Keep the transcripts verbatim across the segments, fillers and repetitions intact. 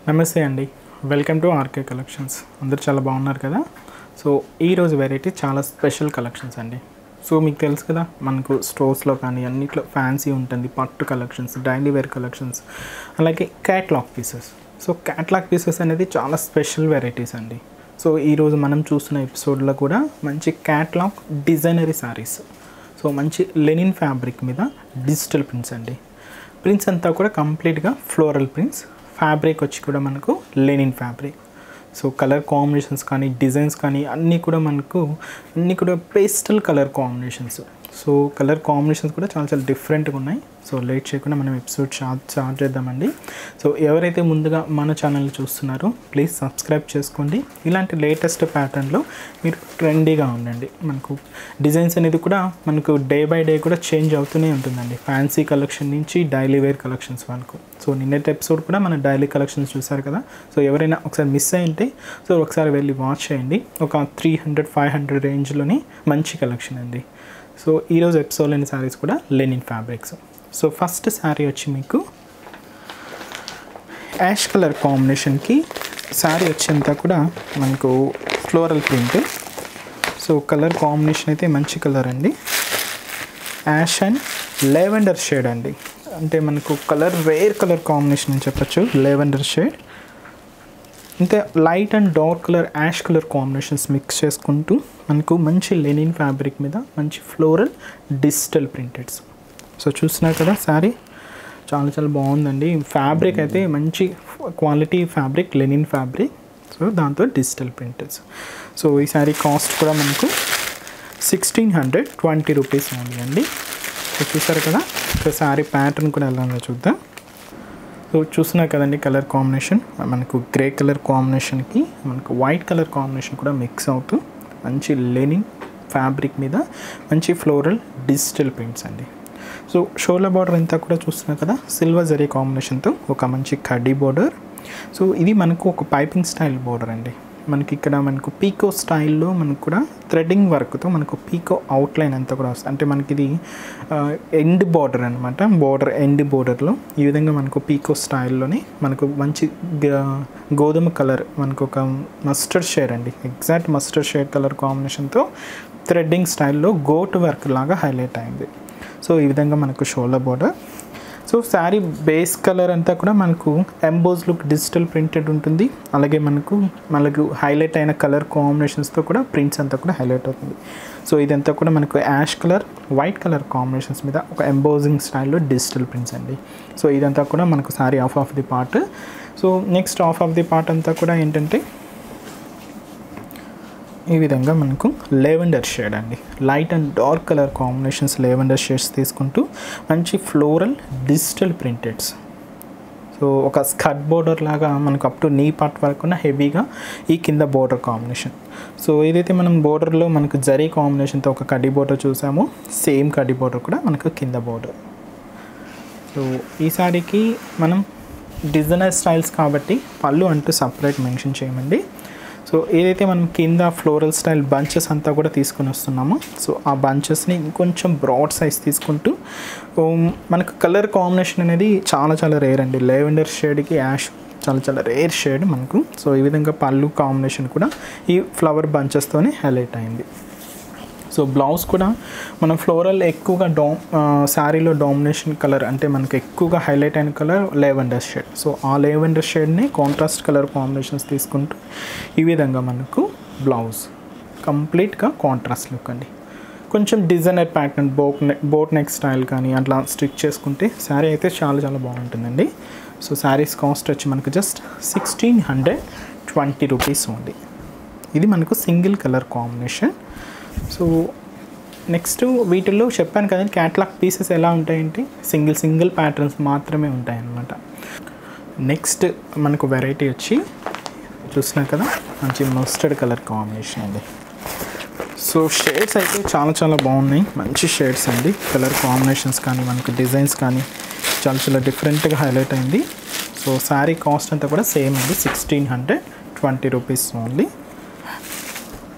నమస్తే అండి, welcome to RK collections. అందరూ చాలా బాగున్నారు కదా. సో ఈరోజు వెరైటీ చాలా స్పెషల్ కలెక్షన్స్ అండి. సో మీకు తెలుసు కదా, మనకు స్టోర్స్లో కానీ అన్నిట్లో ఫ్యాన్సీ ఉంటుంది, పట్టు కలెక్షన్స్, డైలీ వేర్ కలెక్షన్స్, అలాగే catalogue pieces. So catalogue pieces అనేది చాలా స్పెషల్ వెరైటీస్ అండి. సో ఈరోజు మనం చూస్తున్న ఎపిసోడ్లో కూడా మంచి క్యాట్లాగ్ డిజైనరీ శారీస్, సో మంచి లెనిన్ ఫ్యాబ్రిక్ మీద డిజిటల్ ప్రింట్స్ అండి. ప్రింట్స్ అంతా కూడా కంప్లీట్గా ఫ్లోరల్ ప్రింట్స్. ఫ్యాబ్రిక్ వచ్చి కూడా మనకు linen fabric. So colour combinations కానీ డిజైన్స్ కానీ అన్నీ కూడా మనకు అన్నీ కూడా pastel colour combinations. So colour combinations కూడా చాలా చాలా డిఫరెంట్గా ఉన్నాయి. సో లేట్ చేయకుండా మనం ఎపిసోడ్ స్టార్ట్ స్టార్ట్ చేద్దామండి. సో ఎవరైతే ముందుగా మన ఛానల్ చూస్తున్నారో ప్లీజ్ సబ్స్క్రైబ్ చేసుకోండి. ఇలాంటి లేటెస్ట్ ప్యాటర్న్లో మీరు ట్రెండీగా ఉండండి. మనకు డిజైన్స్ అనేది కూడా మనకు డే బై డే కూడా చేంజ్ అవుతూనే ఉంటుందండి, ఫ్యాన్సీ కలెక్షన్ నుంచి డైలీ వేర్ కలెక్షన్స్ వరకు. సో నిన్నటి ఎపిసోడ్ కూడా మన డైలీ కలెక్షన్స్ చూసారు కదా. సో ఎవరైనా ఒకసారి మిస్ అయింటే సో ఒకసారి వెళ్ళి వాచ్ చేయండి. ఒక త్రీ హండ్రెడ్ ఫైవ్ హండ్రెడ్ రేంజ్లోని మంచి కలెక్షన్ అండి. సో ఈరోజు ఎపిసోడ్లోని శారీస్ కూడా linen fabrics. So first sari వచ్చి మీకు యాష్ కలర్ కాంబినేషన్కి శారీ వచ్చేంత కూడా మనకు floral print. So colour combination అయితే మంచి కలర్ అండి, యాష్ అండ్ లెవెండర్ షేడ్ అండి. అంటే మనకు కలర్ రేర్ కలర్ కాంబినేషన్ అని చెప్పచ్చు, లెవెండర్ షేడ్. అంటే light and dark colour ash colour combinations mix చేసుకుంటూ మనకు మంచి లెనిన్ ఫ్యాబ్రిక్ మీద మంచి ఫ్లోరల్ డిజిటల్ ప్రింటెడ్స్. సో చూస్తున్నారు కదా, శారీ చాలా చాలా బాగుందండి. ఫ్యాబ్రిక్ అయితే మంచి quality fabric, linen fabric. So దాంతో డిజిటల్ ప్రింటెడ్స్. సో ఈ శారీ కాస్ట్ కూడా మనకు సిక్స్టీన్ హండ్రెడ్ ట్వంటీ రూపీస్ ఉంది అండి. సో చూసారు కదా, సో శారీ ప్యాటర్న్ కూడా ఎలా ఉందో చూద్దాం. సో చూస్తున్నారు కదండి, కలర్ కాంబినేషన్ మనకు గ్రే కలర్ కాంబినేషన్కి మనకు వైట్ కలర్ కాంబినేషన్ కూడా మిక్స్ అవుతూ మంచి లెనిన్ ఫ్యాబ్రిక్ మీద మంచి ఫ్లోరల్ డిజిటల్ ప్రింట్స్ అండి. సో షోల్డర్ బార్డర్ అంతా కూడా చూస్తున్నారు కదా, సిల్వర్ జరీ కాంబినేషన్తో ఒక మంచి కడ్డీ బార్డర్. సో ఇది మనకు ఒక పైపింగ్ స్టైల్ బార్డర్ అండి. మనకి ఇక్కడ మనకు పీకో స్టైల్లో మనకు కూడా థ్రెడ్డింగ్ వర్క్తో మనకు పీకో అవుట్లైన్ అంతా కూడా వస్తుంది. అంటే మనకి ఇది ఎండ్ బార్డర్ అనమాట, బార్డర్ ఎండ్ బార్డర్లో ఈ విధంగా మనకు పీకో స్టైల్లోనే మనకు మంచి గోధుమ కలర్, మనకు ఒక మస్టర్డ్ షేడ్ అండి, ఎగ్జాక్ట్ మస్టర్డ్ షేడ్ కలర్ కాంబినేషన్తో థ్రెడ్డింగ్ స్టైల్లో గోట్ వర్క్ లాగా హైలైట్ అయింది. సో ఈ విధంగా మనకు shoulder border. So sari base colour అంతా కూడా మనకు ఎంబోజ్ లుక్ డిజిటల్ ప్రింటెడ్ ఉంటుంది. అలాగే మనకు మనకు హైలైట్ అయిన కలర్ కాంబినేషన్స్తో కూడా ప్రింట్స్ అంతా కూడా హైలైట్ అవుతుంది. సో ఇదంతా కూడా మనకు ash colour white colour combinations మీద ఒక ఎంబోజింగ్ స్టైల్లో డిజిటల్ ప్రింట్స్ అండి. సో ఇదంతా కూడా మనకు sari of of the part. So next off of the part అంతా కూడా ఏంటంటే ఈ విధంగా మనకు లెవెండర్ షేడ్ అండి, light and dark colour combinations lavender shades తీసుకుంటూ మంచి ఫ్లోరల్ డిజిటల్ ప్రింటెడ్స్. సో ఒక స్కర్ట్ బోర్డర్ లాగా మనకు అప్ టు నీ పార్ట్ వరకు హెవీగా ఈ కింద బోర్డర్ కాంబినేషన్. సో ఏదైతే మనం బోర్డర్లో మనకు జరీ కాంబినేషన్తో ఒక కడ్డీ బోర్డర్ చూసామో సేమ్ కడ్డీ బోర్డర్ కూడా మనకు కింద బోర్డర్. సో ఈ సారీకి మనం డిజైనర్ స్టైల్స్ కాబట్టి పళ్ళు అంటూ సపరేట్ మెన్షన్ చేయమండి. సో ఏదైతే మనం కింద ఫ్లోరల్ స్టైల్ బంచెస్ అంతా కూడా తీసుకొని వస్తున్నామో సో ఆ బంచెస్ని ఇంకొంచెం బ్రాడ్ సైజ్ తీసుకుంటూ మనకు కలర్ కాంబినేషన్ అనేది చాలా చాలా రేర్ అండి. లెవెండర్ షేడ్కి యాష్ చాలా చాలా రేర్ షేడ్ మనకు. సో ఈ విధంగా పళ్ళు కాంబినేషన్ కూడా ఈ ఫ్లవర్ బంచెస్తోనే హైలైట్ అయింది. సో బ్లౌజ్ కూడా మనం ఫ్లోరల్ ఎక్కువగా డా శారీలో డామినేషన్ కలర్ అంటే మనకు ఎక్కువగా హైలైట్ అయిన కలర్ లెవెండర్ షేడ్. సో ఆ లెవెండర్ షేడ్ని కాంట్రాస్ట్ కలర్ కాంబినేషన్స్ తీసుకుంటూ ఈ విధంగా మనకు బ్లౌజ్ కంప్లీట్గా కాంట్రాస్ట్ లుక్ అండి. కొంచెం designer pattern boat neck boat neck style కానీ అట్లా స్టిచ్ చేసుకుంటే శారీ అయితే చాలా చాలా బాగుంటుందండి. సో శారీస్ కాస్ట్ వచ్చి మనకు just sixteen hundred twenty rupees ఉంది. ఇది మనకు single colour combination. So next వీటిల్లో చెప్పాను కదండి, క్యాట్లాగ్ పీసెస్ ఎలా ఉంటాయంటే సింగిల్ సింగిల్ ప్యాటర్న్స్ మాత్రమే ఉంటాయన్నమాట. నెక్స్ట్ మనకు వెరైటీ వచ్చి చూసినా కదా, మంచి మస్టర్డ్ కలర్ కాంబినేషన్ అండి. సో షేడ్స్ అయితే చాలా చాలా బాగున్నాయి, మంచి షేడ్స్ అండి. కలర్ కాంబినేషన్స్ కానీ మనకు డిజైన్స్ కానీ చాలా చాలా డిఫరెంట్గా హైలైట్ అయింది. సో శారీ కాస్ట్ అంతా కూడా సేమ్ అండి, sixteen hundred twenty rupees only.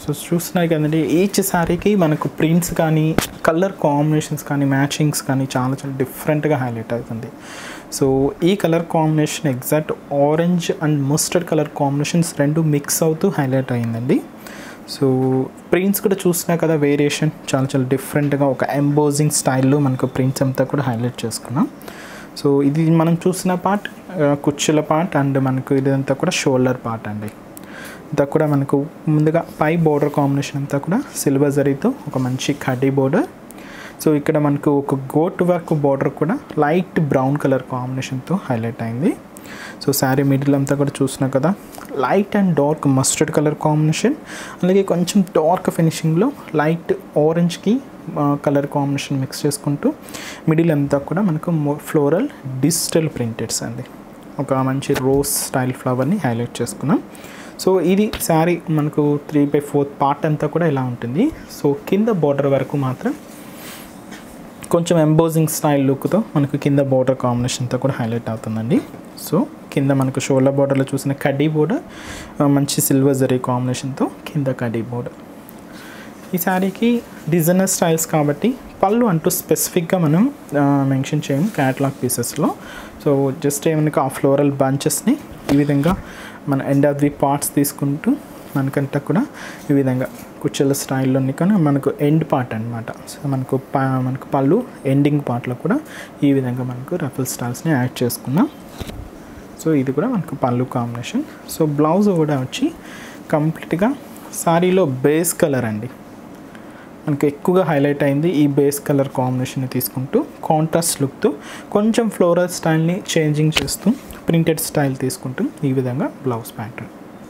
So చూస్తున్నాయి కదండి, ఈచ్ శారీకి మనకు ప్రింట్స్ కానీ కలర్ కాంబినేషన్స్ కానీ మ్యాచింగ్స్ కానీ చాలా చాలా డిఫరెంట్గా హైలైట్ అవుతుంది. సో ఈ colour combination exact orange and mustard colour combinations రెండు మిక్స్ అవుతూ హైలైట్ అయిందండి. సో ప్రింట్స్ కూడా చూసినా కదా, వేరియేషన్ చాలా చాలా డిఫరెంట్గా ఒక ఎంబోజింగ్ స్టైల్లో మనకు ప్రింట్స్ అంతా కూడా హైలైట్ చేసుకున్నాం. సో ఇది మనం చూసిన పార్ట్ కుచ్చుల పార్ట్ అండ్ మనకు ఇదంతా కూడా షోల్డర్ పార్ట్ అండి. అంతా కూడా మనకు ముందుగా పై బోర్డర్ కాంబినేషన్ అంతా కూడా సిల్వర్ జరీతో ఒక మంచి కడ్డీ బోర్డర్. సో ఇక్కడ మనకు ఒక గోట్ వర్క్ బోర్డర్ కూడా లైట్ బ్రౌన్ కలర్ కాంబినేషన్తో హైలైట్ అయింది. సో శారీ మిడిల్ అంతా కూడా చూసినా కదా, light and dark mustard colour combination, అలాగే కొంచెం డార్క్ ఫినిషింగ్లో లైట్ ఆరెంజ్కి కలర్ కాంబినేషన్ మిక్స్ చేసుకుంటూ మిడిల్ అంతా కూడా మనకు ఫ్లోరల్ డిజిటల్ ప్రింటెడ్స్ అండి, ఒక మంచి రోజ్ స్టైల్ ఫ్లవర్ని హైలైట్ చేసుకున్నాం. సో ఇది శారీ మనకు త్రీ బై ఫోర్త్ పార్ట్ అంతా కూడా ఇలా ఉంటుంది. సో కింద బార్డర్ వరకు మాత్రం కొంచెం ఎంబోజింగ్ స్టైల్ లుక్తో మనకు కింద బార్డర్ కాంబినేషన్ అంతా కూడా హైలైట్ అవుతుందండి. సో కింద మనకు షోల్డర్ బార్డర్లో చూసిన కడ్డీ బోర్డర్ మంచి సిల్వర్ జరీ కాంబినేషన్తో కింద కడ్డీ బోర్డర్. ఈ శారీకి డిజైనర్ స్టైల్స్ కాబట్టి పళ్ళు అంటూ స్పెసిఫిక్గా మనం మెన్షన్ చేయము క్యాటలాగ్ పీసెస్లో. సో జస్ట్ ఏమన్నా ఆ ఫ్లోరల్ బంచెస్ని ఈ విధంగా మన ఎండ్ ఆఫ్ ది పార్ట్స్ తీసుకుంటూ మనకంతా కూడా ఈ విధంగా కుచ్చెల స్టైల్లోని కానీ మనకు ఎండ్ పార్ట్ అనమాట. సో మనకు ప మనకు పళ్ళు ఎండింగ్ పార్ట్లో కూడా ఈ విధంగా మనకు రఫల్ స్టైల్స్ని యాడ్ చేసుకున్నాం. సో ఇది కూడా మనకు పళ్ళు కాంబినేషన్. సో బ్లౌజ్ కూడా వచ్చి కంప్లీట్గా శారీలో బేస్ కలర్ అండి, మనకు ఎక్కువగా హైలైట్ అయింది ఈ బేస్ కలర్ కాంబినేషన్ తీసుకుంటూ కాంట్రాస్ట్ లుక్తో కొంచెం ఫ్లోరల్ స్టైల్ని చేంజింగ్ చేస్తూ ప్రింటెడ్ స్టైల్ తీసుకుంటూ ఈ విధంగా బ్లౌజ్ ప్యాటర్న్.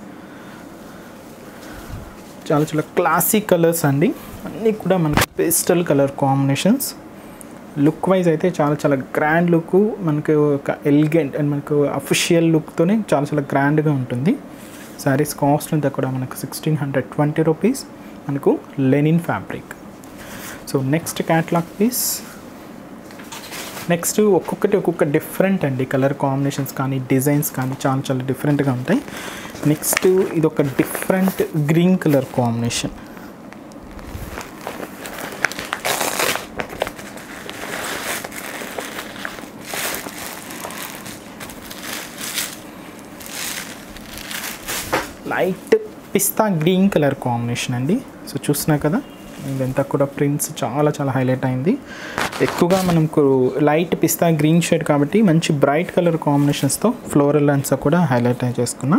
చాలా చాలా క్లాసిక్ కలర్స్ అండి, అన్నీ కూడా మనకు pastel colour combinations. Look wise అయితే చాలా చాలా గ్రాండ్ లుక్, మనకు ఒక ఎలిగెంట్ అండ్ మనకు అఫిషియల్ లుక్తోనే చాలా చాలా గ్రాండ్గా ఉంటుంది. శారీస్ కాస్ట్ అంతా కూడా మనకు సిక్స్టీన్ హండ్రెడ్ ట్వంటీ రూపీస్, మనకు linen fabric. So next catalogue piece. Next ఒక్కొక్కటి ఒక్కొక్క డిఫరెంట్ అండి, కలర్ కాంబినేషన్స్ కానీ డిజైన్స్ కానీ చాలా చాలా డిఫరెంట్గా ఉంటాయి. నెక్స్ట్ ఇది ఒక different green colour combination. Light pista green colour combination అండి. సో చూసినా కదా, ఇదంతా కూడా ప్రింట్స్ చాలా చాలా హైలైట్ అయింది. ఎక్కువగా మనకు లైట్ పిస్తా గ్రీన్ షేడ్ కాబట్టి మంచి బ్రైట్ కలర్ కాంబినేషన్స్తో ఫ్లోరల్ లైన్స్ కూడా హైలైట్ చేసుకున్నాం.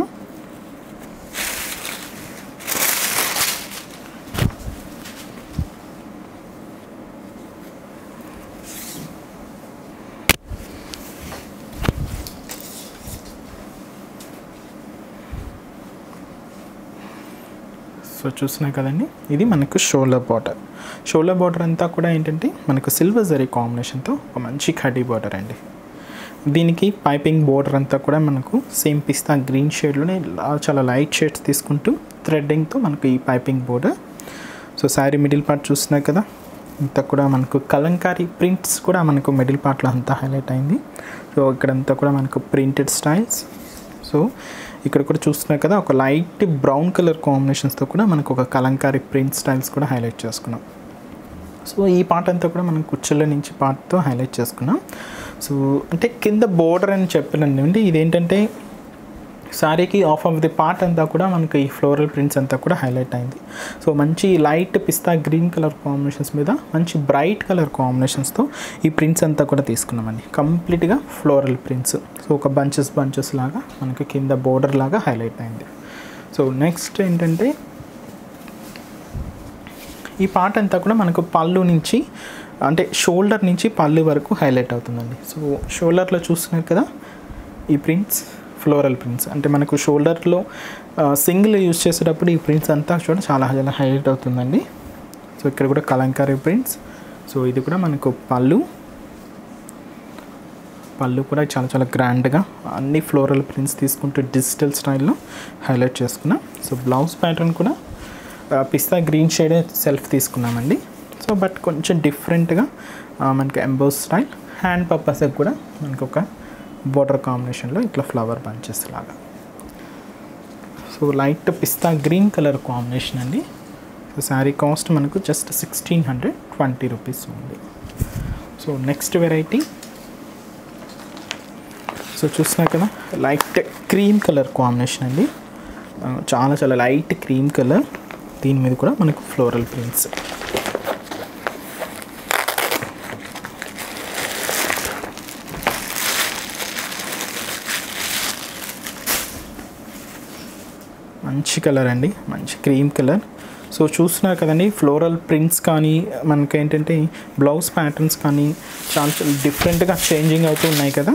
సో చూసినా కదండి, ఇది మనకు షోల్డర్ బార్డర్. షోల్డర్ బార్డర్ అంతా కూడా ఏంటంటే మనకు సిల్వర్ జరీ కాంబినేషన్తో ఒక మంచి కడ్డీ బార్డర్ అండి. దీనికి పైపింగ్ బార్డర్ అంతా కూడా మనకు సేమ్ పిస్తా గ్రీన్ షేడ్లోనే చాలా లైట్ షేడ్స్ తీసుకుంటూ థ్రెడ్డింగ్తో మనకు ఈ piping border. So sari middle part చూసినా కదా, అంతా కూడా మనకు కలంకారీ ప్రింట్స్ కూడా మనకు మిడిల్ పార్ట్లో అంతా హైలైట్ అయింది. సో ఇక్కడంతా కూడా మనకు ప్రింటెడ్ స్టైల్స్. సో ఇక్కడ కూడా చూస్తున్నా కదా, ఒక లైట్ బ్రౌన్ కలర్ కాంబినేషన్స్తో కూడా మనకు ఒక కలంకారీ ప్రింట్ స్టైల్స్ కూడా హైలైట్ చేసుకున్నాం. సో ఈ పార్ట్ అంతా కూడా మనం కుచ్చెల నుంచి పార్ట్తో హైలైట్ చేసుకున్నాం. సో అంటే కింద బోర్డర్ అని చెప్పినండి, ఇదేంటంటే శారీకి ఆఫ్ ఆఫ్ ది పార్ట్ అంతా కూడా మనకి ఈ ఫ్లోరల్ ప్రింట్స్ అంతా కూడా హైలైట్ అయింది. సో మంచి light pista green colour combinations మీద మంచి బ్రైట్ కలర్ కాంబినేషన్స్తో ఈ ప్రింట్స్ అంతా కూడా తీసుకున్నామండి, కంప్లీట్గా ఫ్లోరల్ ప్రింట్స్. సో ఒక బంచెస్ బంచెస్ లాగా మనకి కింద బోర్డర్ లాగా హైలైట్ అయింది. సో నెక్స్ట్ ఏంటంటే ఈ పార్ట్ అంతా కూడా మనకు పళ్ళు నుంచి అంటే షోల్డర్ నుంచి పళ్ళు వరకు హైలైట్ అవుతుందండి. సో షోల్డర్లో చూస్తున్నారు కదా, ఈ ప్రింట్స్ ఫ్లోరల్ ప్రింట్స్ అంటే మనకు షోల్డర్లో సింగిల్ యూజ్ చేసేటప్పుడు ఈ ప్రింట్స్ అంతా చూడ చాలా చాలా హైలైట్ అవుతుందండి. సో ఇక్కడ కూడా కలంకారీ ప్రింట్స్. సో ఇది కూడా మనకు పళ్ళు పళ్ళు కూడా చాలా చాలా గ్రాండ్గా అన్ని ఫ్లోరల్ ప్రింట్స్ తీసుకుంటూ డిజిటల్ స్టైల్లో హైలైట్ చేసుకున్నాం. సో బ్లౌజ్ ప్యాటర్న్ కూడా పిస్తా గ్రీన్ షేడ్ సెల్ఫ్ తీసుకున్నామండి. సో బట్ కొంచెం డిఫరెంట్గా మనకి ఎంబోస్ స్టైల్, హ్యాండ్ పర్పస్కి కూడా మనకు ఒక బోర్డర్ కాంబినేషన్లో ఇట్లా ఫ్లవర్ బంచెస్ లాగా. So light pista green colour combination అండి. సో శారీ కాస్ట్ మనకు just sixteen hundred twenty rupees ఉంది. సో నెక్స్ట్ వెరైటీ సో చూస్తున్నారు కదా, లైట్ క్రీమ్ కలర్ కాంబినేషన్ అండి. చాలా చాలా లైట్ క్రీమ్ కలర్, దీని మీద కూడా మనకు ఫ్లోరల్ ప్రింట్స్. మంచి కలర్ అండి, మంచి క్రీమ్ కలర్. సో చూస్తున్నారు కదండి, ఫ్లోరల్ ప్రింట్స్ కానీ మనకి ఏంటంటే బ్లౌజ్ ప్యాటర్న్స్ కానీ చాలా చాలా డిఫరెంట్గా చేంజింగ్ అవుతూ ఉన్నాయి కదా.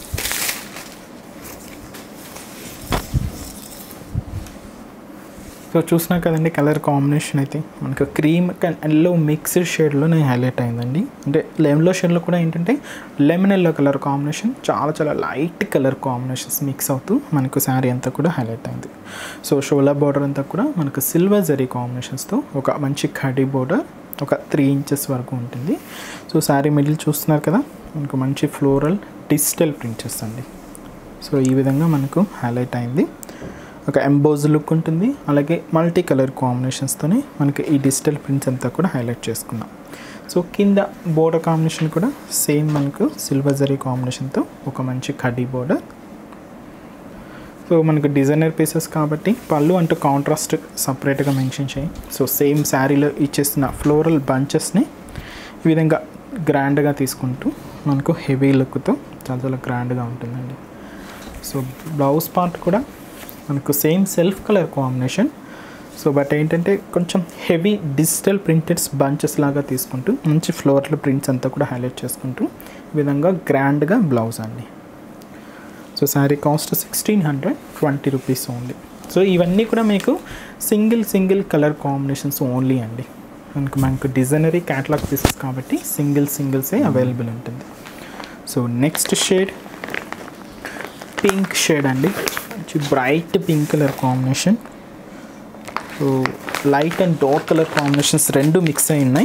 సో చూసినా కదండి, కలర్ కాంబినేషన్ అయితే మనకు క్రీమ్ అండ్ ఎల్లో మిక్స్డ్ షేడ్లోనే హైలైట్ అయిందండి. అంటే ఎల్లో షేడ్లో కూడా ఏంటంటే లెమన్ ఎల్లో కలర్ కాంబినేషన్, చాలా చాలా లైట్ కలర్ కాంబినేషన్స్ మిక్స్ అవుతూ మనకు శారీ అంతా కూడా హైలైట్ అయింది. సో షోలా బార్డర్ అంతా కూడా మనకు సిల్వర్ జరీ కాంబినేషన్స్తో ఒక మంచి కడీ బార్డర్ ఒక త్రీ ఇంచెస్ వరకు ఉంటుంది. సో శారీ మిడిల్ చూస్తున్నారు కదా, మనకు మంచి ఫ్లోరల్ డిజిటల్ ప్రింట్స్ అండి. సో ఈ విధంగా మనకు హైలైట్ అయింది. ఒక ఎంబోజ్ లుక్ ఉంటుంది, అలాగే మల్టీ కలర్ కాంబినేషన్స్తోనే మనకి ఈ డిజిటల్ ప్రింట్స్ అంతా కూడా హైలైట్ చేసుకున్నాం. సో కింద బోర్డర్ కాంబినేషన్ కూడా సేమ్ మనకు సిల్వర్ జరీ కాంబినేషన్తో ఒక మంచి కడ్డీ బోర్డర్. సో మనకు డిజైనర్ పీసెస్ కాబట్టి పళ్ళు అంటూ కాంట్రాస్ట్ సపరేట్గా మెన్షన్ చేయి. సో సేమ్ శారీలో ఇచ్చేస్తున్న ఫ్లోరల్ బంచెస్ని ఈ విధంగా గ్రాండ్గా తీసుకుంటూ మనకు హెవీ లుక్తో చాలా చాలా గ్రాండ్గా ఉంటుందండి. సో బ్లౌజ్ పార్ట్ కూడా మనకు same self colour combination. So but ఏంటంటే కొంచెం హెవీ డిజిటల్ ప్రింటెడ్స్ బంచెస్ లాగా తీసుకుంటూ మంచి ఫ్లోరల్ ప్రింట్స్ అంతా కూడా హైలైట్ చేసుకుంటూ ఈ విధంగా గ్రాండ్గా బ్లౌజ్ అండి. So sari cost sixteen hundred twenty rupees only. So ఇవన్నీ కూడా మీకు single single colour combinations only అండి. మనకు మనకు డిజైనరీ క్యాటలాగ్ పీసెస్ కాబట్టి సింగిల్ సింగిల్సే అవైలబుల్ ఉంటుంది. So next shade pink shade అండి, మంచి bright pink colour combination. So light and dark colour combinations రెండు మిక్స్ అయి ఉన్నాయి.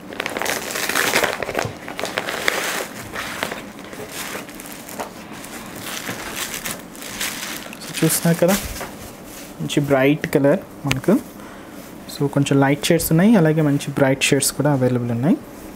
సో చూస్తున్నారు కదా, మంచి బ్రైట్ కలర్ మనకు. సో కొంచెం లైట్ షేడ్స్ ఉన్నాయి, అలాగే మంచి బ్రైట్ షేడ్స్ కూడా అవైలబుల్ ఉన్నాయి.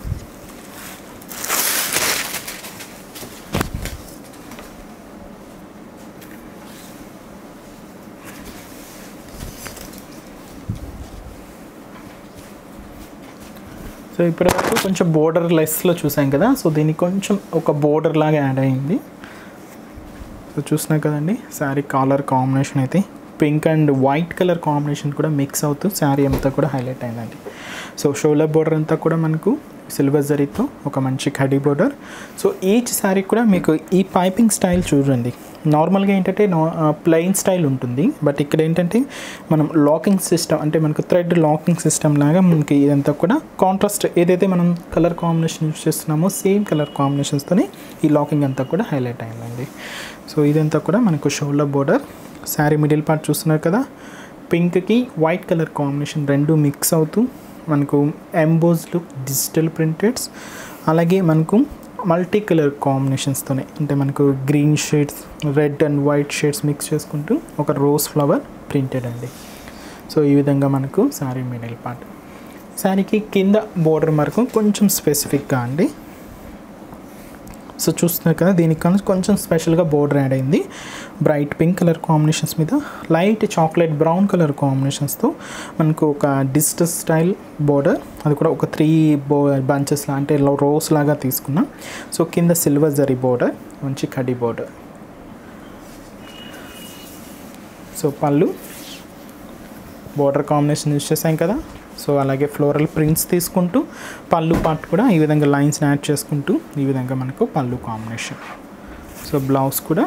సో ఇప్పటివరకు కొంచెం బోర్డర్ లెస్లో చూసాం కదా, సో దీనికి కొంచెం ఒక బోర్డర్ లాగా యాడ్ అయింది. సో చూసినా కదండి, శారీ కలర్ కాంబినేషన్ అయితే pink and white colour combination కూడా మిక్స్ అవుతూ శారీ అంతా కూడా హైలైట్ అయిందండి. సో షోల్డర్ బోర్డర్ అంతా కూడా మనకు సిల్వర్ జరీతో ఒక మంచి కడీ బోర్డర్. సో ఈచ్ శారీ కూడా మీకు ఈ పైపింగ్ స్టైల్ చూడండి, నార్మల్గా ఏంటంటే ప్లెయిన్ స్టైల్ ఉంటుంది, బట్ ఇక్కడ ఏంటంటే మనం లాకింగ్ సిస్టమ్ అంటే మనకు థ్రెడ్ లాకింగ్ సిస్టమ్ లాగా మనకి ఇదంతా కూడా కాంట్రాస్ట్ ఏదైతే మనం కలర్ కాంబినేషన్ యూస్ చేస్తున్నామో సేమ్ కలర్ కాంబినేషన్స్తోనే ఈ లాకింగ్ అంతా కూడా హైలైట్ అయిందండి. సో ఇదంతా కూడా మనకు shoulder border. Sari middle part చూస్తున్నారు కదా, పింక్కి వైట్ కలర్ కాంబినేషన్ రెండు మిక్స్ అవుతూ మనకు ఎంబోజ్ లుక్ డిజిటల్ ప్రింటెడ్స్, అలాగే మనకు మల్టీ కలర్ కాంబినేషన్స్తోనే అంటే మనకు green shades red and white shades mix చేసుకుంటూ ఒక రోజ్ ఫ్లవర్ ప్రింటెడ్ అండి. సో ఈ విధంగా మనకు శారీ మిడిల్ పార్ట్. శారీకి కింద బోర్డర్ వరకు కొంచెం స్పెసిఫిక్గా అండి. సో చూస్తున్నారు కదా, దీనికి కానీ కొంచెం స్పెషల్గా బోర్డర్ యాడ్ అయింది. బ్రైట్ పింక్ కలర్ కాంబినేషన్స్ మీద లైట్ చాక్లెట్ బ్రౌన్ కలర్ కాంబినేషన్స్తో మనకు ఒక డిజిటల్ స్టైల్ బోర్డర్, అది కూడా ఒక త్రీ బో బంచెస్ లా అంటే రోస్ లాగా తీసుకున్నాం. సో కింద సిల్వర్ జరీ బోర్డర్, మంచి కడ్డీ border. So pallu border combination use చేసాం కదా, సో అలాగే ఫ్లోరల్ ప్రింట్స్ తీసుకుంటూ పళ్ళు పార్ట్ కూడా ఈ విధంగా లైన్స్ యాడ్ చేసుకుంటూ ఈ విధంగా మనకు పళ్ళు కాంబినేషన్. సో బ్లౌజ్ కూడా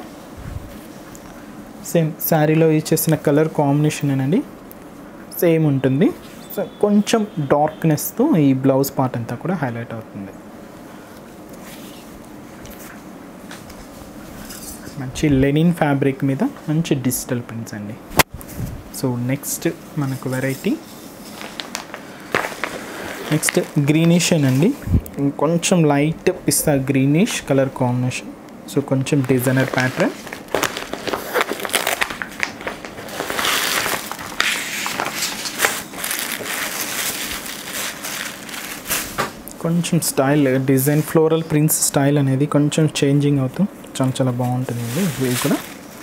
సేమ్ శారీలో యూజ్ చేసిన కలర్ కాంబినేషనేనండి, సేమ్ ఉంటుంది. సో కొంచెం డార్క్నెస్తో ఈ బ్లౌజ్ పార్ట్ అంతా కూడా హైలైట్ అవుతుంది. మంచి లెనిన్ ఫ్యాబ్రిక్ మీద మంచి డిజిటల్ ప్రింట్స్ అండి. సో నెక్స్ట్ మనకు వెరైటీ నెక్స్ట్ గ్రీనిష్ అండి, కొంచెం light pista greenish colour combination. So కొంచెం డిజైనర్ ప్యాటర్న్. కొంచెం style design floral prints style అనేది కొంచెం చేంజింగ్ అవుతూ చాలా చాలా బాగుంటుందండి ఇవి కూడా.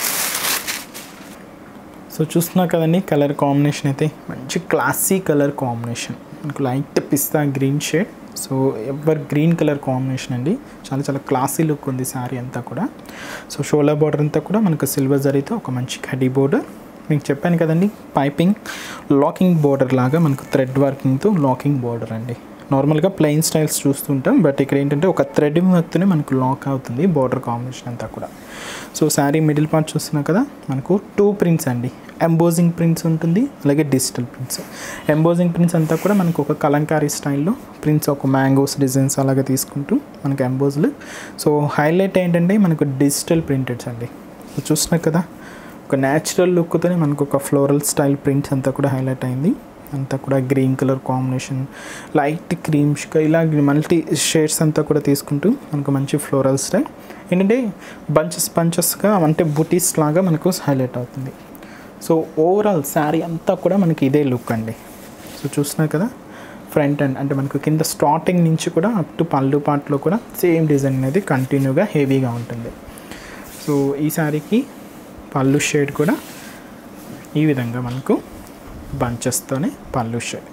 సో చూస్తున్నా కదండి కలర్ కాంబినేషన్ అయితే మంచి క్లాసీ కలర్ కాంబినేషన్, మనకు light pista green shade. So ever green colour combination అండి, చాలా చాలా క్లాసీ లుక్ ఉంది శారీ అంతా కూడా. సో షోలా బార్డర్ అంతా కూడా మనకు సిల్వర్ జరీతో ఒక మంచి కడ్డీ బోర్డర్. మీకు చెప్పాను కదండి పైపింగ్ లాకింగ్ బోర్డర్ లాగా మనకు థ్రెడ్ వర్కింగ్తో లాకింగ్ బోర్డర్ అండి. నార్మల్గా ప్లెయిన్ స్టైల్స్ చూస్తుంటాం, బట్ ఇక్కడ ఏంటంటే ఒక థ్రెడ్ వర్క్తోనే మనకు లాక్ అవుతుంది బోర్డర్ కాంబినేషన్ అంతా కూడా. సో శారీ మిడిల్ పార్ట్ చూస్తున్నాం కదా, మనకు టూ ప్రింట్స్ అండి, ఎంబోజింగ్ ప్రింట్స్ ఉంటుంది అలాగే డిజిటల్ ప్రింట్స్. ఎంబోజింగ్ ప్రింట్స్ అంతా కూడా మనకు ఒక కలంకారీ స్టైల్లో ప్రింట్స్, ఒక మ్యాంగోస్ డిజైన్స్ అలాగే తీసుకుంటూ మనకు ఎంబోజ్లు. సో హైలైట్ ఏంటంటే మనకు డిజిటల్ ప్రింటెడ్స్ అండి. సో చూస్తున్నాం కదా ఒక న్యాచురల్ లుక్తోనే మనకు ఒక ఫ్లోరల్ స్టైల్ ప్రింట్స్ అంతా కూడా హైలైట్ అయింది. అంతా కూడా గ్రీన్ కలర్ కాంబినేషన్, లైట్ క్రీమ్స్గా ఇలా మల్టీ షేడ్స్ అంతా కూడా తీసుకుంటూ మనకు మంచి ఫ్లోరల్ స్టైల్ ఏంటంటే బంచెస్ బంచెస్గా అంటే బుటీస్ లాగా మనకు హైలైట్ అవుతుంది. సో ఓవరాల్ శారీ అంతా కూడా మనకి ఇదే లుక్ అండి. సో చూస్తున్నారు కదా ఫ్రంట్ అండ్ అంటే మనకు కింద స్టార్టింగ్ నుంచి కూడా అప్ టు పళ్ళు పార్ట్లో కూడా సేమ్ డిజైన్ అనేది కంటిన్యూగా హెవీగా ఉంటుంది. సో ఈ శారీకి పళ్ళు షేడ్ కూడా ఈ విధంగా మనకు బంచెస్తోనే pallu shade.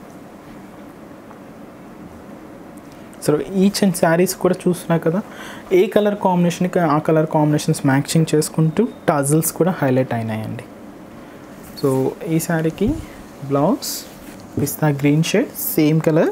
So each and saris కూడా చూస్తున్నా కదా ఏ కలర్ కాంబినేషన్కి ఆ కలర్ కాంబినేషన్స్ మ్యాచింగ్ చేసుకుంటూ టజల్స్ కూడా హైలైట్ అయినాయండి. సో ఈ శారీకి blouse pista green shade same colour.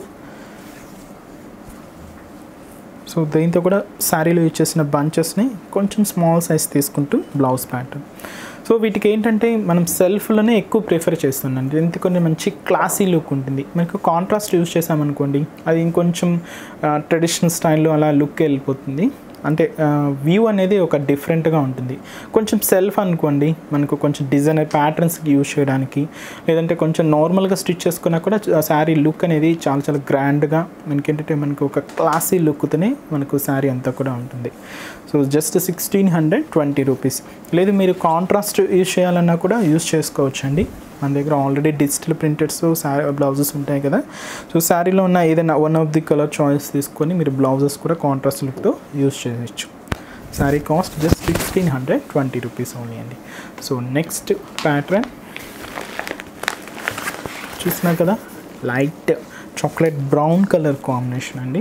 So దీంతో కూడా శారీలో యూజ్ చేసిన బంచెస్ని కొంచెం స్మాల్ సైజ్ తీసుకుంటూ బ్లౌజ్ ప్యాటర్న్. సో వీటికి ఏంటంటే మనం సెల్ఫ్లోనే ఎక్కువ ప్రిఫర్ చేస్తున్నాం, ఎందుకంటే మంచి క్లాసీ లుక్ ఉంటుంది. మనకు కాంట్రాస్ట్ యూజ్ చేసామనుకోండి అది ఇంకొంచెం ట్రెడిషనల్ స్టైల్లో అలా లుక్ వెళ్ళిపోతుంది, అంటే వ్యూ అనేది ఒక డిఫరెంట్గా ఉంటుంది. కొంచెం సెల్ఫ్ అనుకోండి మనకు కొంచెం డిజైనర్ ప్యాటర్న్స్కి యూజ్ చేయడానికి, లేదంటే కొంచెం నార్మల్గా స్టిచ్ చేసుకున్నా కూడా శారీ లుక్ అనేది చాలా చాలా గ్రాండ్గా మనకి ఏంటంటే మనకు ఒక క్లాసీ లుక్తోనే మనకు శారీ అంతా కూడా ఉంటుంది. So just sixteen hundred twenty rupees. లేదు మీరు కాంట్రాస్ట్ యూజ్ చేయాలన్నా కూడా యూజ్ చేసుకోవచ్చండి. మన దగ్గర already digital printeds sari blouses ఉంటాయి కదా. సో శారీలో ఉన్న ఏదైనా one of the colour choice తీసుకొని మీరు బ్లౌజెస్ కూడా కాంట్రాస్ట్ లుక్తో యూజ్ చేయవచ్చు. Sari cost just sixteen hundred twenty rupees only అండి. సో నెక్స్ట్ ప్యాటర్న్ చూసినా కదా light chocolate brown colour combination అండి.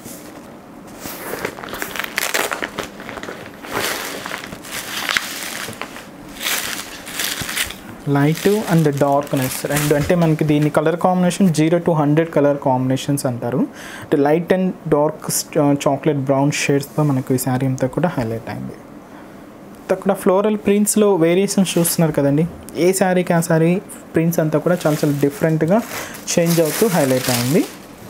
లైట్ అండ్ డార్క్నెస్ రెండు, అంటే మనకి దీని colour combination zero to hundred colour combinations అంటారు. అంటే light and dark chocolate brown షేడ్స్తో మనకు ఈ శారీ అంతా కూడా హైలైట్ అయింది. అక్కడ ఫ్లోరల్ ప్రింట్స్లో వేరియేషన్స్ చూస్తున్నారు కదండి, ఏ శారీకి ఆ శారీ ప్రింట్స్ అంతా కూడా చాలా చాలా డిఫరెంట్గా చేంజ్ అవుతూ హైలైట్ అయింది.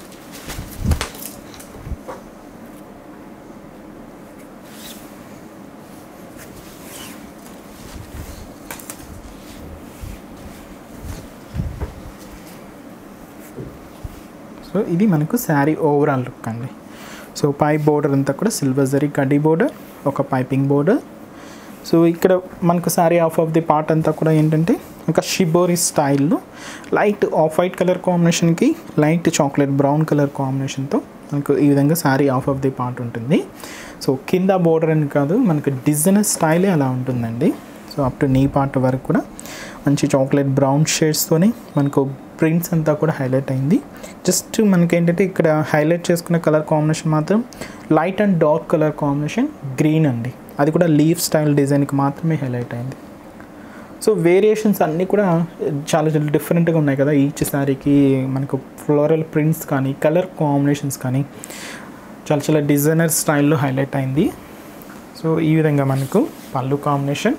సో ఇది మనకు శారీ ఓవరాల్ లుక్ అండి. సో పై బోర్డర్ అంతా కూడా సిల్వర్ జరీ కడ్డీ బోర్డర్, ఒక పైపింగ్ బోర్డర్. సో ఇక్కడ మనకు sari of of the part అంతా కూడా ఏంటంటే ఒక షిబోరి స్టైల్లో లైట్ ఆఫ్ వైట్ కలర్ కాంబినేషన్కి లైట్ చాక్లెట్ బ్రౌన్ కలర్ కాంబినేషన్తో మనకు ఈ విధంగా sari of of the part ఉంటుంది. సో కింద బోర్డర్ అని కాదు మనకు డిజైనర్ స్టైలే అలా ఉంటుందండి. So up to knee part వరకు కూడా మంచి చాక్లెట్ బ్రౌన్ షేడ్స్తోనే మనకు ప్రింట్స్ అంతా కూడా హైలైట్ అయింది. జస్ట్ మనకి ఏంటంటే ఇక్కడ హైలైట్ చేసుకున్న కలర్ కాంబినేషన్ మాత్రం light and dark colour combination green అండి, అది కూడా లీఫ్ స్టైల్ డిజైన్కి మాత్రమే హైలైట్ అయింది. సో వేరియేషన్స్ అన్నీ కూడా చాలా చాలా డిఫరెంట్గా ఉన్నాయి కదా. ఈచ్ శారీకి మనకు ఫ్లోరల్ ప్రింట్స్ కానీ కలర్ కాంబినేషన్స్ కానీ చాలా చాలా డిజైనర్ స్టైల్లో హైలైట్ అయింది. సో ఈ విధంగా మనకు పళ్ళు కాంబినేషన్.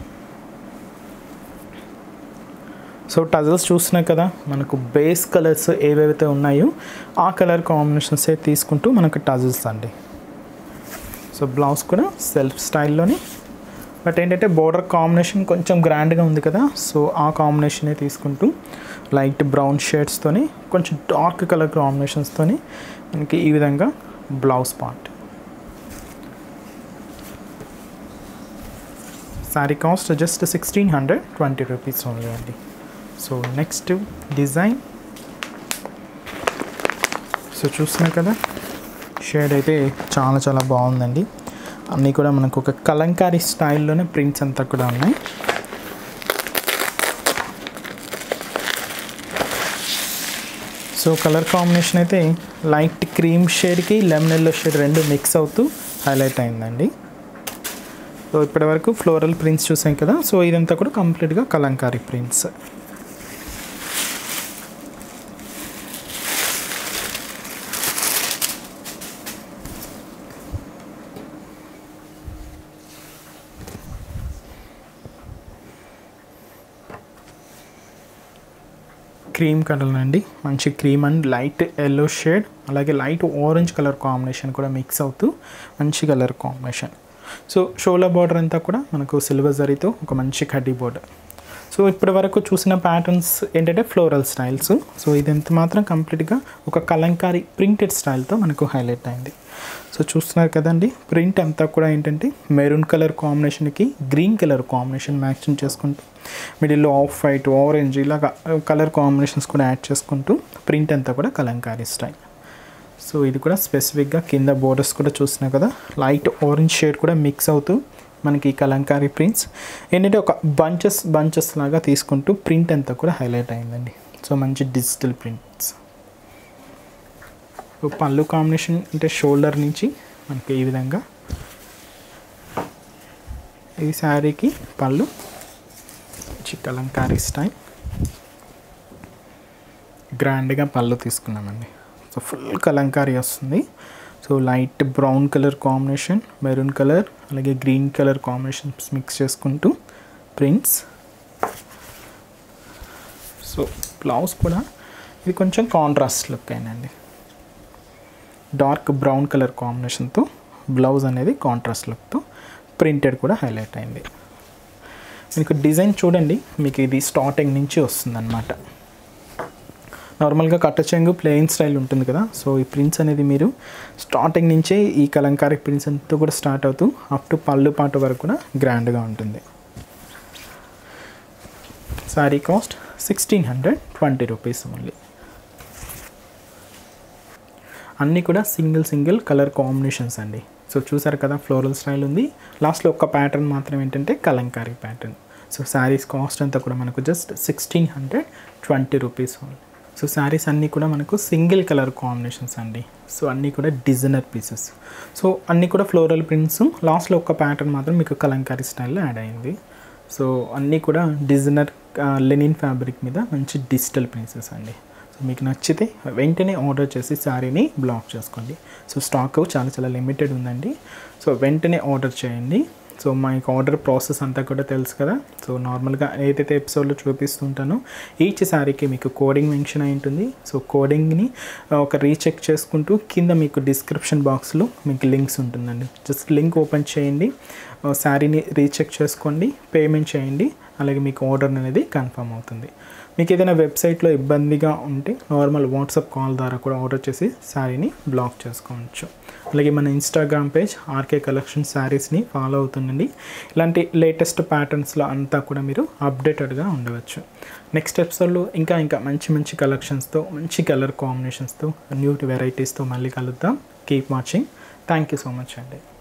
సో టజల్స్ చూస్తున్నాయి కదా మనకు బేస్ కలర్స్ ఏవైతే ఉన్నాయో ఆ కలర్ కాంబినేషన్సే తీసుకుంటూ మనకు టజల్స్ అండి. సో బ్లౌజ్ కూడా సెల్ఫ్ స్టైల్లోని, బట్ ఏంటంటే బోర్డర్ కాంబినేషన్ కొంచెం గ్రాండ్గా ఉంది కదా, సో ఆ కాంబినేషనే తీసుకుంటూ లైట్ బ్రౌన్ షేడ్స్తోని కొంచెం డార్క్ కలర్ కాంబినేషన్స్తోని మనకి ఈ విధంగా blouse part. Sari cost just sixteen hundred twenty rupees only అండి. So next design. సో చూస్తున్నారు కదా, షేడ్ అయితే చాలా చాలా బాగుందండి. అన్నీ కూడా మనకు ఒక కలంకారీ స్టైల్లోనే ప్రింట్స్ అంతా కూడా ఉన్నాయి. సో కలర్ కాంబినేషన్ అయితే లైట్ క్రీమ్ షేడ్కి లెమన్ ఎల్లో షేడ్ రెండు మిక్స్ అవుతూ హైలైట్ అయిందండి. సో ఇప్పటి వరకు ఫ్లోరల్ ప్రింట్స్ చూసాం కదా, సో ఇదంతా కూడా కంప్లీట్గా కలంకారీ ప్రింట్స్. క్రీమ్ కలర్ అండి, మంచి cream and light yellow shade, అలాగే లైట్ ఆరెంజ్ కలర్ కాంబినేషన్ కూడా మిక్స్ అవుతూ మంచి కలర్ కాంబినేషన్. సో షోలా బార్డర్ అంతా కూడా మనకు సిల్వర్ జరీతో ఒక మంచి కడ్డీ బార్డర్. సో ఇప్పటి వరకు చూసిన ప్యాటర్న్స్ ఏంటంటే ఫ్లోరల్ స్టైల్స్. సో ఇదంతా మాత్రం కంప్లీట్గా ఒక కలంకారీ ప్రింటెడ్ స్టైల్తో మనకు హైలైట్ అయింది. సో చూస్తున్నారు కదండి, ప్రింట్ అంతా కూడా ఏంటంటే మెరూన్ కలర్ కాంబినేషన్కి గ్రీన్ కలర్ కాంబినేషన్ మ్యాచింగ్ చేసుకుంటూ మిడిల్లో ఆఫ్ వైట్ ఆరెంజ్ ఇలాగా కలర్ కాంబినేషన్స్ కూడా యాడ్ చేసుకుంటూ ప్రింట్ అంతా కూడా కలంకారీ స్టైల్. సో ఇది కూడా స్పెసిఫిక్గా కింద బోర్డర్స్ కూడా చూసినా కదా, లైట్ ఆరెంజ్ షేడ్ కూడా మిక్స్ అవుతూ మనకి కలంకారీ ప్రింట్స్ ఏంటంటే ఒక బంచెస్ బంచెస్ లాగా తీసుకుంటూ ప్రింట్ అంతా కూడా హైలైట్ అయిందండి. సో మంచి డిజిటల్ ప్రింట్స్. పళ్ళు కాంబినేషన్ అంటే షోల్డర్ నుంచి మనకి ఈ విధంగా ఈ శారీకి పళ్ళు మంచి కలంకారీ స్టైల్ గ్రాండ్గా పళ్ళు తీసుకున్నామండి. సో ఫుల్ కలంకారీ వస్తుంది. So light brown colour combination, maroon colour అలాగే గ్రీన్ కలర్ కాంబినేషన్స్ మిక్స్ చేసుకుంటూ ప్రింట్స్. సో బ్లౌజ్ కూడా ఇది కొంచెం కాంట్రాస్ట్ లుక్ అయినండి, డార్క్ బ్రౌన్ కలర్ కాంబినేషన్తో బ్లౌజ్ అనేది కాంట్రాస్ట్ లుక్తో ప్రింటెడ్ కూడా హైలైట్ అయింది. మీకు డిజైన్ చూడండి, మీకు ఇది స్టార్టింగ్ నుంచి వస్తుందన్నమాట. నార్మల్గా కట్ట చెంగు ప్లెయిన్ స్టైల్ ఉంటుంది కదా, సో ఈ ప్రింట్స్ అనేది మీరు స్టార్టింగ్ నుంచే ఈ కలంకారీ ప్రింట్స్ అంతా కూడా స్టార్ట్ అవుతూ అప్ టు పళ్ళు పాట వరకు కూడా గ్రాండ్గా ఉంటుంది. Sari cost sixteen hundred twenty rupees only. అన్నీ కూడా సింగిల్ సింగిల్ కలర్ కాంబినేషన్స్ అండి. సో చూసారు కదా, ఫ్లోరల్ స్టైల్ ఉంది, లాస్ట్లో ఒక్క ప్యాటర్న్ మాత్రం ఏంటంటే kalamkari pattern. So saris cost అంతా కూడా మనకు just sixteen hundred twenty rupees only. So saris అన్నీ కూడా మనకు సింగిల్ కలర్ కాంబినేషన్స్ అండి. సో అన్నీ కూడా డిజైనర్ పీసెస్. సో అన్నీ కూడా ఫ్లోరల్ ప్రింట్స్, లాస్ట్లో ఒక్క ప్యాటర్న్ మాత్రం మీకు కలంకారీ స్టైల్లో యాడ్ అయింది. సో అన్నీ కూడా డిజైనర్ లెనిన్ ఫ్యాబ్రిక్ మీద మంచి డిజిటల్ ప్రింట్సెస్ అండి. సో మీకు నచ్చితే వెంటనే ఆర్డర్ చేసి శారీని బ్లాక్ చేసుకోండి. సో స్టాక్ చాలా చాలా లిమిటెడ్ ఉందండి. సో వెంటనే ఆర్డర్ చేయండి. సో మీకు ఆర్డర్ ప్రాసెస్ అంతా కూడా తెలుసు కదా. సో నార్మల్గా ఏదైతే ఎపిసోడ్లో చూపిస్తుంటానో ఈచ్ శారీకి మీకు కోడింగ్ మెన్షన్ అయి ఉంటుంది. సో కోడింగ్ని ఒక రీచెక్ చేసుకుంటూ కింద మీకు డిస్క్రిప్షన్ బాక్స్లో మీకు లింక్స్ ఉంటుందండి. జస్ట్ లింక్ ఓపెన్ చేయండి, శారీని రీచెక్ చేసుకోండి, పేమెంట్ చేయండి, అలాగే మీకు ఆర్డర్ అనేది కన్ఫర్మ్ అవుతుంది. మీకు ఏదైనా వెబ్సైట్లో ఇబ్బందిగా ఉంటే నార్మల్ వాట్సాప్ కాల్ ద్వారా కూడా ఆర్డర్ చేసి శారీని బ్లాక్ చేసుకోవచ్చు. అలాగే మన ఇన్స్టాగ్రామ్ పేజ్ ఆర్కే కలెక్షన్ శారీస్ని ఫాలో అవుతుండండి. ఇలాంటి లేటెస్ట్ ప్యాటర్న్స్లో అంతా కూడా మీరు అప్డేటెడ్గా ఉండవచ్చు. నెక్స్ట్ ఎపిసోడ్లో ఇంకా ఇంకా మంచి మంచి కలెక్షన్స్తో, మంచి కలర్ కాంబినేషన్స్తో, న్యూ వెరైటీస్తో మళ్ళీ కలుద్దాం. Keep watching. Thank you so much అండి.